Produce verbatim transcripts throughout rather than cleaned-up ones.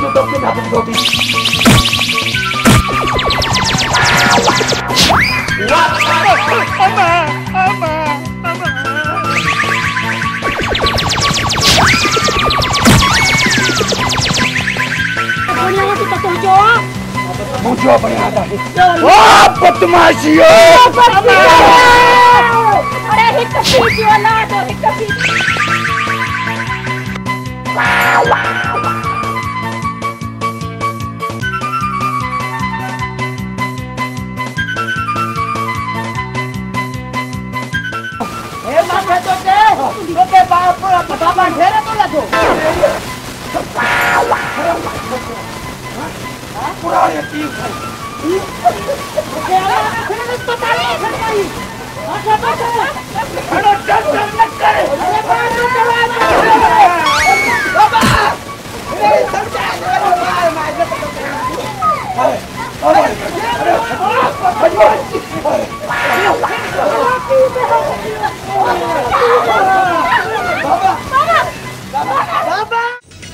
तो के धापन धोती अम्मा अम्मा अम्मा बोलिया वो तो तो जो मुझे बना था ओ बदमाशियो अरे हिट पीछे वाला तो हिट पीछे ए माथे तो दे तो के बाप बाबा ढेरे तो लगो पूरा ये टीम फिर पता नहीं सरकारी अच्छा अच्छा अरे चल चल न करे अरे बाबा बाबा ए समझा मार मार अरे अरे बाबा बाबा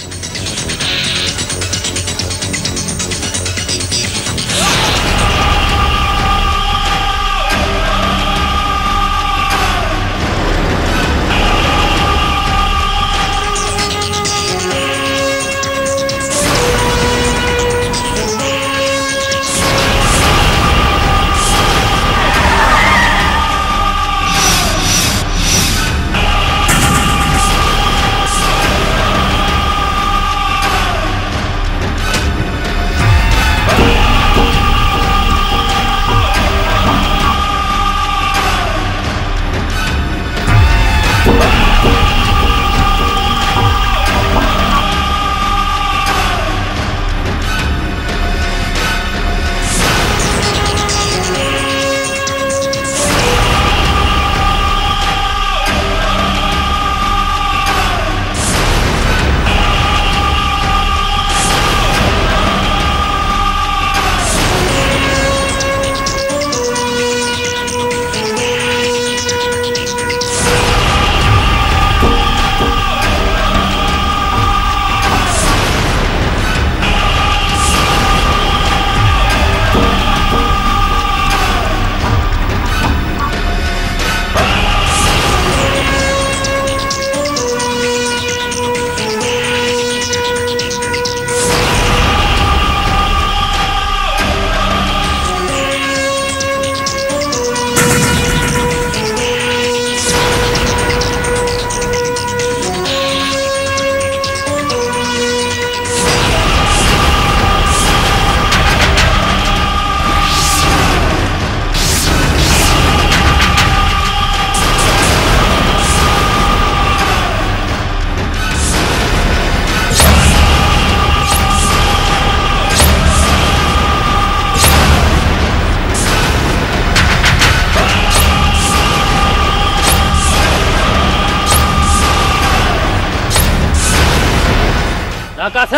आकाश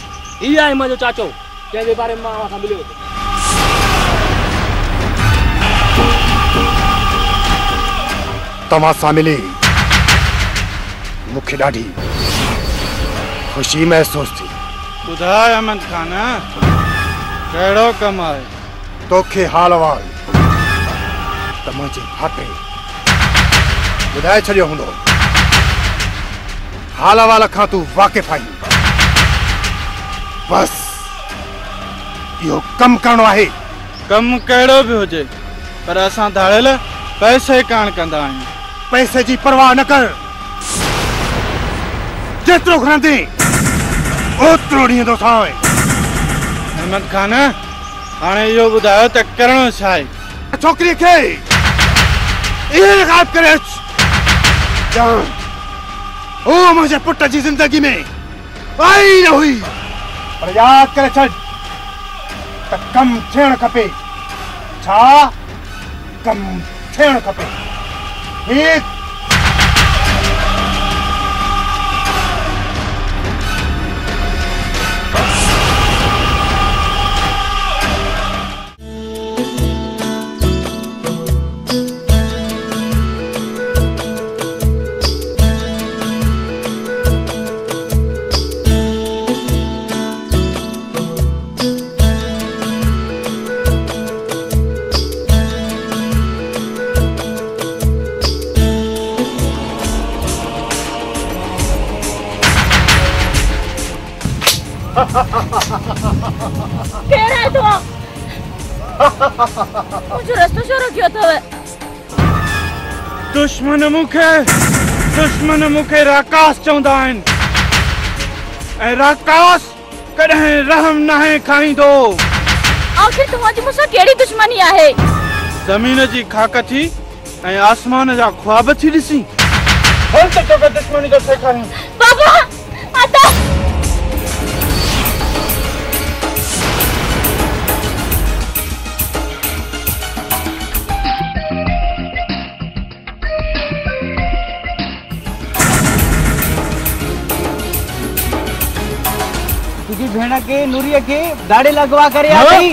ई आई मजो चाचो के बारे में मां का मिलियो तमाशा मिली मुख्य डाढ़ी खुशी महसूस थी बुधाय अहमद खान कड़ो कमाए तोखे हाल वाल तमुझे फाटे बुधाए छड़ियो हुंदो हाल वाल खां तू वाकिफ आई बस यो कम करणो आहे कम कड़ो भी होजे पर असां धाड़ेल पैसे कान कंदा आहियूं पैसे जी परवाह न कर जेतिरो घुरंदे ओतिरो ॾींदो सां अहमद खान हाणे इहो ॿुधायो त करणो छा आहे छोकिरी खे इहे ग़ाइब करे अच ॼाण हू मुंहिंजे पुट जी ज़िंदगी में आई न हुई पर यादि करे छॾ त कम थियणु खपे छा कम थियणु खपे ठीक केड़ा है तो मुझे रस्तो शुरू कियो तो दुश्मन मुखे दुश्मन मुखे राकास चौंदा आहिनि ऐं राकास कॾहिं रहम नाहे खाईंदो। आखिर तुम्हारी मुसा केड़ी दुश्मनी आहे? ज़मीन जी खाक थी ऐं आसमान जा ख्वाब थी ॾिसी हल त तोखे दुश्मनी थो सेखारियां। बाबा आता तुझी भेण के नूरिया के दाढ़ी लगवा करे आ गई।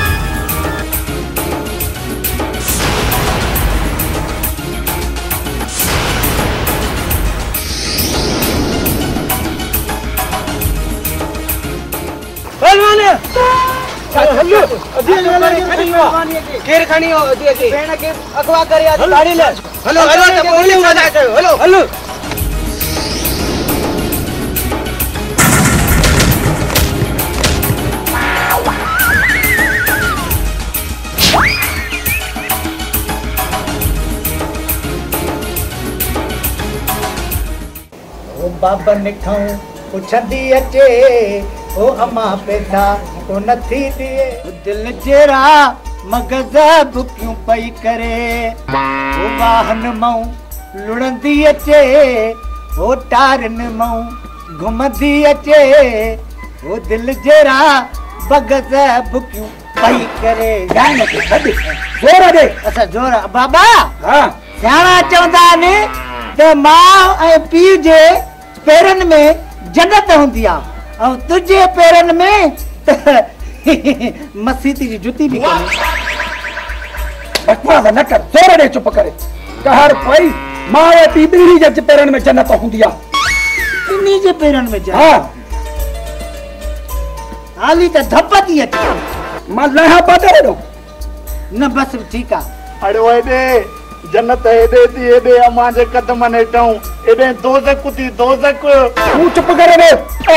पहलवान चलो अधी केर खानी हो अधी अधी भेण के अगवा करे आ दाढ़ी ले हेलो हेलो तो बोली मजा हेलो हेलो बाबा निखाऊं पुछंदी अचे ओ अम्मा पैदा को नथी दिए दिल जेरा मगज़ बुकियूं पई करे ओ वाहन मां लुणंदी अचे ओ टारन मां घुमंदी अचे ओ दिल जेरा मगज़ बुकियूं पई करे गाने के बद जोर दे अच्छा जोर बाबा हां सियाणा चवंदा ने ते मां ऐं पी जे पेरन में जन्नत होंदी आ और तुझे पेरन में मसीती जी जुती भी कोनी। बकवास न कर जोर दे चुप करे कहर भाई मां ए पी बिनी जे पेरन में जन्नत होंदी आ बिनी जे पेरन में जन्नत हां हाली त धपती अचे मां लहा पाटे दो न बस ठीक आ अरे ओए दे जन्नत हेदे थी हेदे अम्मा जे कदमन हेठूं हेदे दोज़ख थी दोज़ख तू चुप करे रे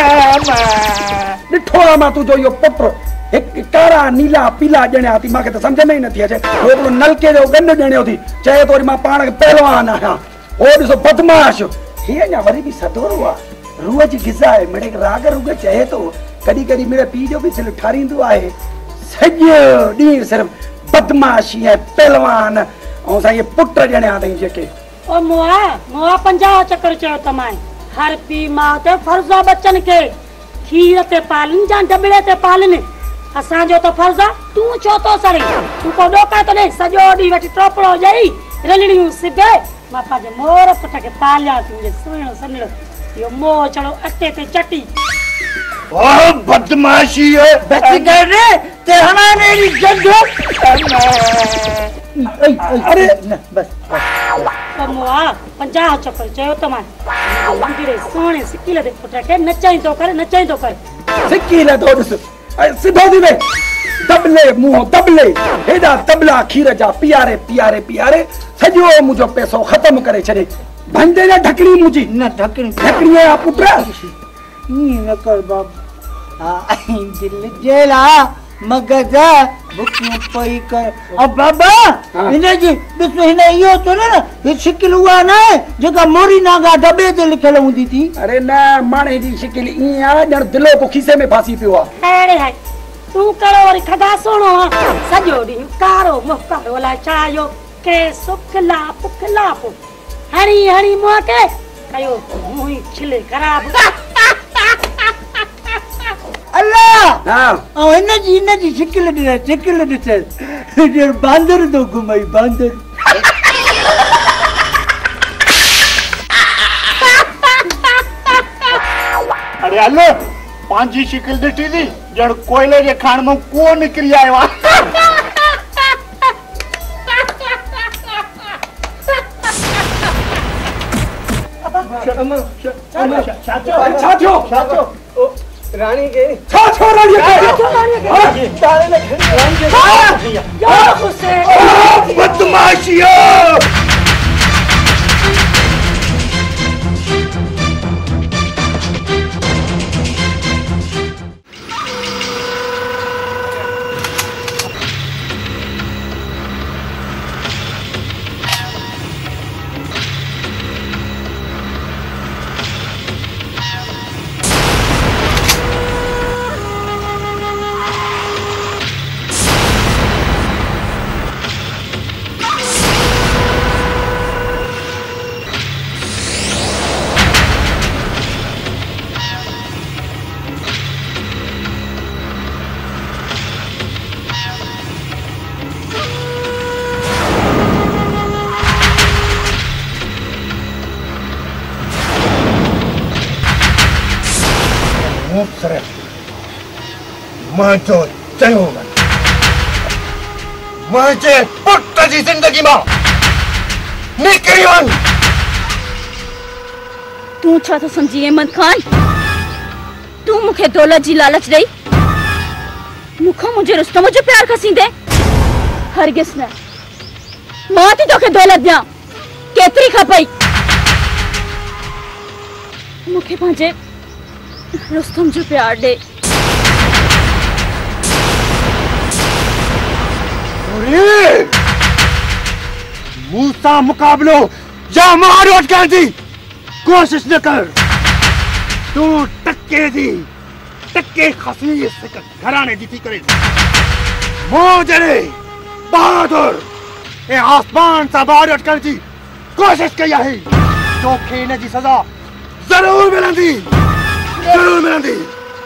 ॾिठो आहे मां तुंहिंजो इहो पुटु हिकु कारा नीला पीला ॼणिया थी मूंखे त सम्झ में ई नथी अचे हिकिड़ो नलके जो गंढ ॼणियो थी चए थो वरी मां पाण खे पहलवान आहियां हो ॾिसो बदमाश हीअ अञा वरी बि सदोरो आहे रूह जी ग़िज़ा आहे मिड़े राग रुग चए थो कॾहिं कॾहिं मिड़े पीउ जो बि दिलि ठारींदो आहे सॼो ॾींहुं सिर्फ़ु बदमाशी ऐं पहलवान ऐं साईं पुट ॼणिया अथई जेके ओ मुआ मुआ पंजाह चक्कर चयो तमाए हर पी मां ते फर्ज़ आ बच्चन के खीर ते पालन जा डबड़े ते पालन असां जो तो फर्ज़ आ तू छो तो सड़ी तू को डोका तो नहीं सजो डी वटी टोपड़ो जाई रलणियूं सिबे मां पाजे मोर पुट के पालिया तुझे सुणो सनड़ो यो मो चलो अटे ते चटी ओ बदमाशी है बच गए रे ते हमारे री जंगो अरे न बस ओ मुआ पंजाह चक्कर चयो तमाए मंदिरे सोने सिकिले दे पुट के नचाई तो कर नचाई तो कर सिकिले तो ॾिस सिधो थी वे दबले मुंह दबले हेॾा तबला खीर जा पियारे पियारे पियारे सॼो मुंहिंजो पैसो ख़तम करे छॾे भंदे न ढकणी मुंहिंजी न ढकणी ढकणी आहे पुट नी न कर बाप आ दिल जेला मगज़ बुकियूं पई कर अब बाबा हिन जी ॾिस हिन इहो तो न ही शिकिल हुआ न जेका मोरी नागा डबे ते लिखियल हूंदी थी अरे न माणे जी शिकिल ईअं आहे ॼण दिलो को खीसे में फासी पियो आहे अरे हाय तू करो वरी खगा सोणो सॼो ॾींहुं कारो मुकारो लाइ चायो के सुखला पुखला पो हणी हणी मुंह के कयो मुंह छिले ख़राब अल्लाह हां ओ हिन जी हिन जी शिकिल ॾिस शिकिल ॾिस ॼण बांदर तो घुमाई बांदर अरे हलो पांजी शिकिल ॾिठी थी ॼण कोयले जे खाण मां कुओ निकिरी आयो आहे रानी के छा छो रानी के तारे ने रानी के या हुसैन बदमाशियो मुझो चयो मन मुझे पुट जी जिंदगी मां निकरी वन। तू छा तो समझी अहमद खान? तू मुखे दौलत जी लालच ॾेई मुखो मुझे रुस्तम जो प्यार खसींदे? हरगिज़ न। मां थी तोखे दौलत ॾियां, केतिरी खपई? मुखे पंहिंजे रुस्तम जो प्यार ॾे। मूसा मुकाबलो या मारो अटकान जी कोशिश न कर। तू टक्के जी टक्के खसीस घराने जी थी करे मोजरे बहादुर ए आसमान सा बाहर अटकण जी कोशिश कई है। तोखे इन जी सजा जरूर मिलंदी, जरूर मिलंदी।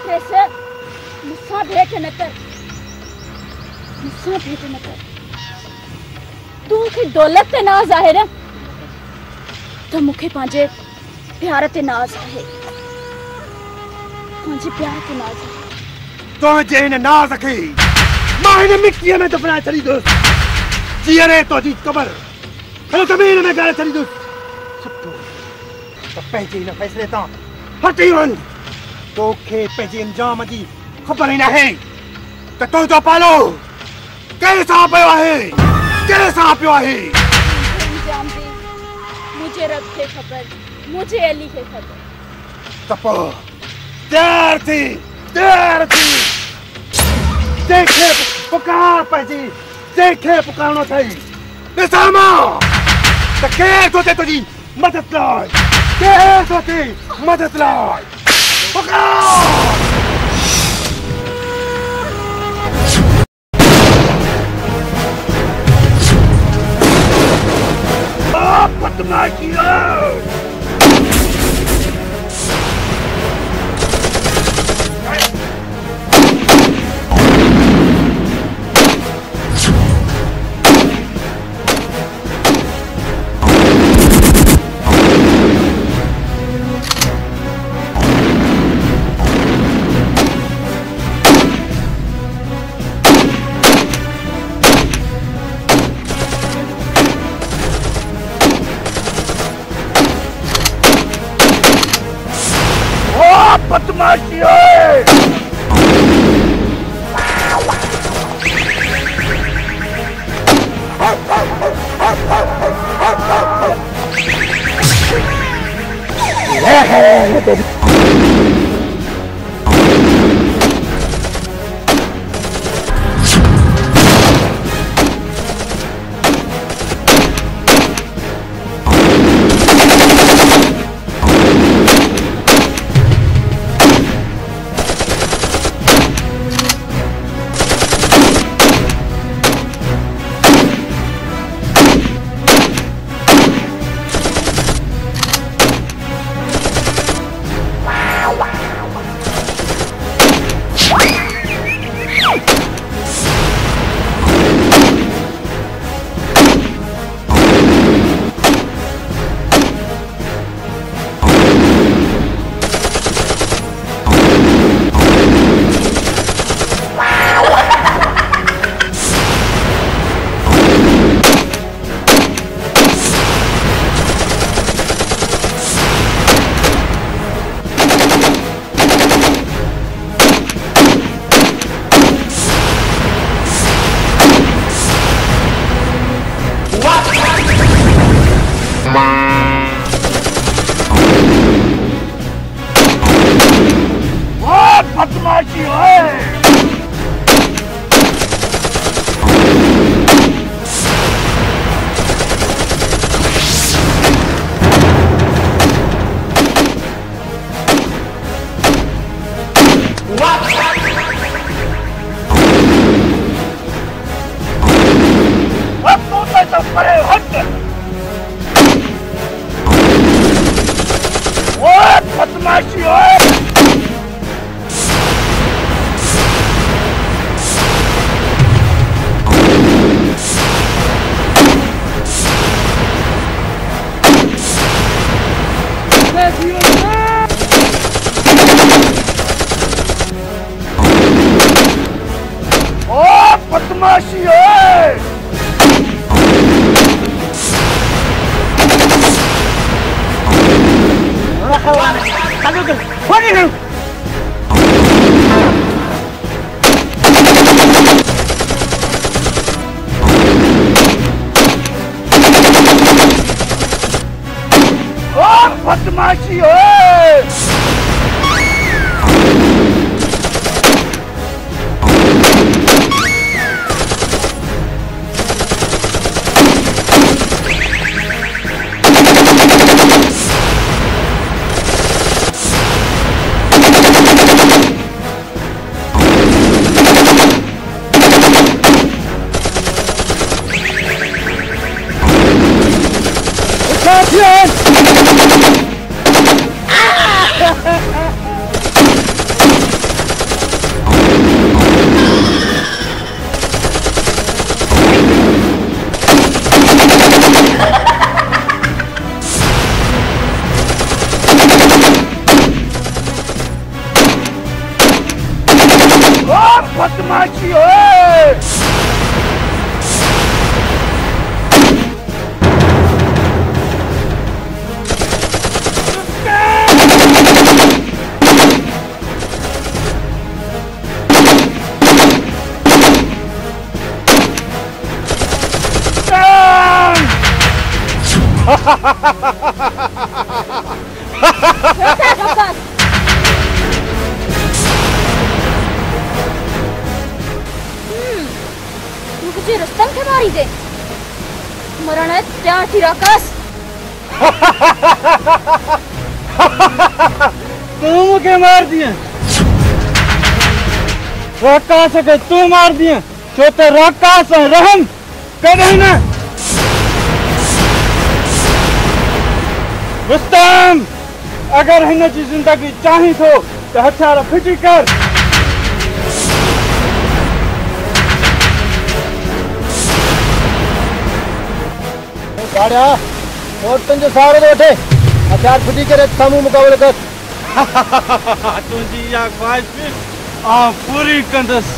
मुसा भेट न कर, मुसा भेट न कर। तू के दौलत ते नाज आहे न, तो मुखे पंहिंजे प्यार ते नाज आहे, पंहिंजे प्यार ते नाज आहे। तुझे इन नाज खे मां हिन मिट्टीअ में दफनाए छॾींदुसि। जीअरे तुंहिंजी क़बर हिन ज़मीन में गाड़े छॾींदुसि। सुठो त पंहिंजे हिन फ़ैसिले तां हटी वञ। तोखे पंहिंजे अंजाम जी ख़बर ई नाहे त तुंहिंजो पालो कैसा पियो आहे, कैसा पियो आहे। अंजाम दे मुझे रब खे ख़बर, मुझे अली खे ख़बर। त पोइ तैयार थी, तैयार थी। देखे पुकार पंहिंजी, देखे पुकारणो अथई। ॾिसां त केरु थो थिए तुंहिंजी मदद लाइ, केरु थो थिए मदद लाइ। पुकार बदमाशिया। बदमाशी है। बदमाशी है। बदमाशी है। मुझे रुस्तम के मारी दे मरण है त्या राकास। तू मुझे मार दिया राकास के तू मार दिया छोटे राकास रहम कदे ना। रुस्तम अगर हिन जी जिंदगी चाही तो हथियार फिटी कर। गाड़िया और तुझे सारे बैठे हथियार फिटी करे सामू मुकाबले कर। तुझी या ख्वाहिश आ पूरी कंदस।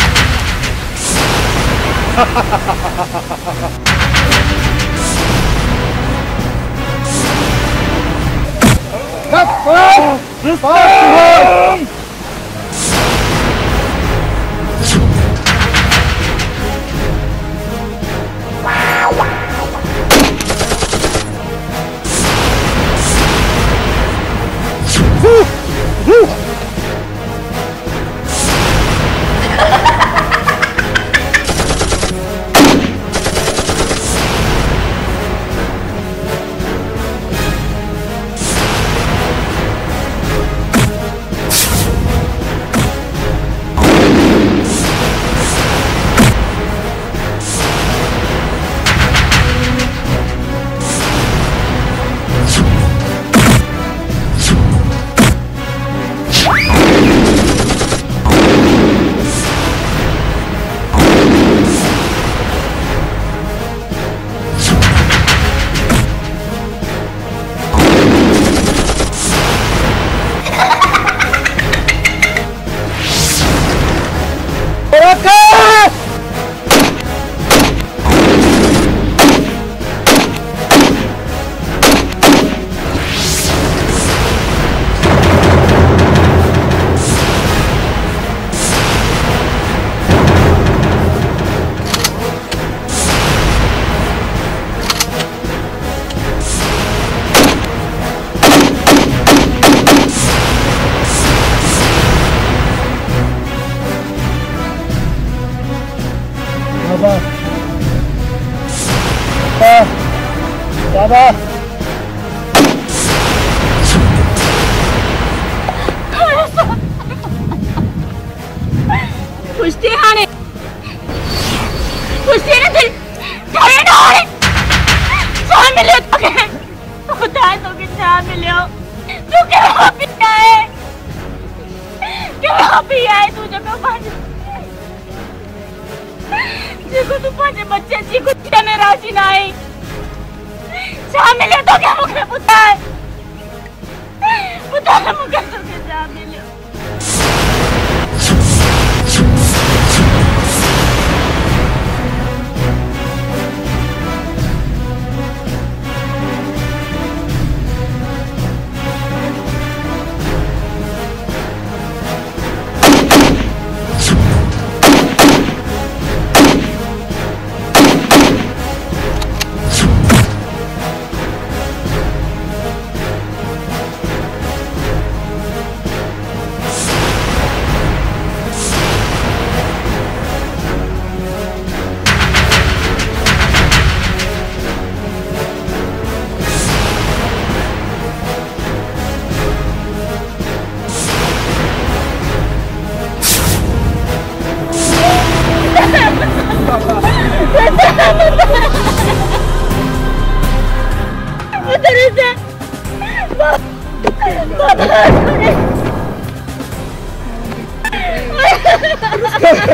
बाबा पुष्टि हाने पुष्टि ने दिल करे ना हाने चाह मिले तो के खुदा तो के चाह मिले तू क्या भी है क्या भी है तू जब पांच देखो तू पांच बच्चे जी को तने राजी ना है चाह मिले तो क्या मुझे पुता है पुता है मुझे तो क्या चाह मिले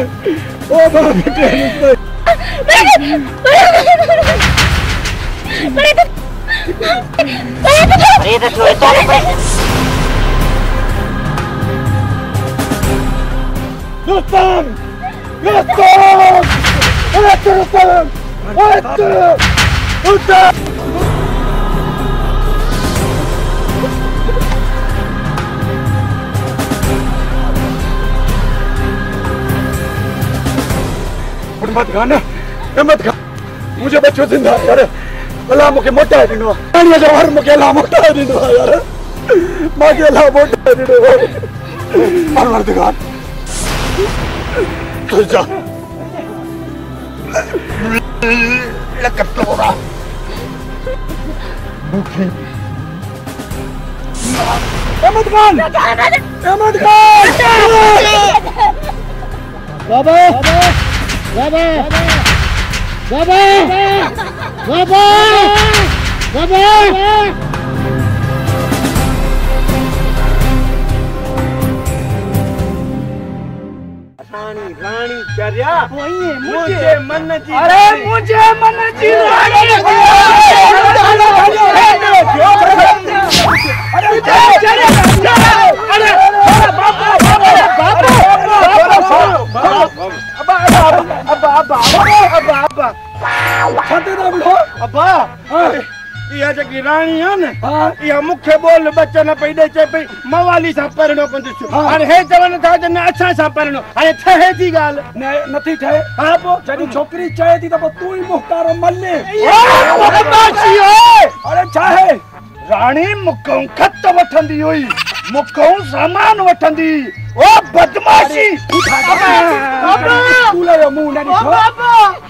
ओ बाप रे बड़े तो बड़े तो छोड़ तो रुस्तम रुस्तम रुस्तम रुस्तम मत खाना मत खा मुझे बच्चों जिंदा यार अल्लाह मुझे मोटा है दिनो पानी जो हर मुझे अल्लाह मोटा है दिनो यार मुझे अल्लाह मोटा है दिनो परवरदिगार तू जा लकत तोड़ा मुझे अहमद खान अहमद खान बाबा बाबा बाबा बाबा बाबा रानी रानी चर्या वही मुझे मन जी अरे मुझे मन जी रानी अरे अरे बाबा अब्बा अब्बा अब्बा अब्बा छते ना बिठो अब्बा इहा जेकी राणी आहे न इहा मूंखे बोल बचन पई ॾे चए पई मवाली सां परिणो कंदुसि हाणे हे चवनि था त न असां सां परिणो हाणे ठहे थी ॻाल्हि न नथी ठहे हा पोइ जॾहिं छोकिरी चए थी त पोइ तूं ई मुख़्तारो मल्ले अरे छा आहे राणी मूंखां खत वठंदी हुई मूंखां सामान वठंदी ओ बदमाशी तूं जो मुंहुं न ॾिठो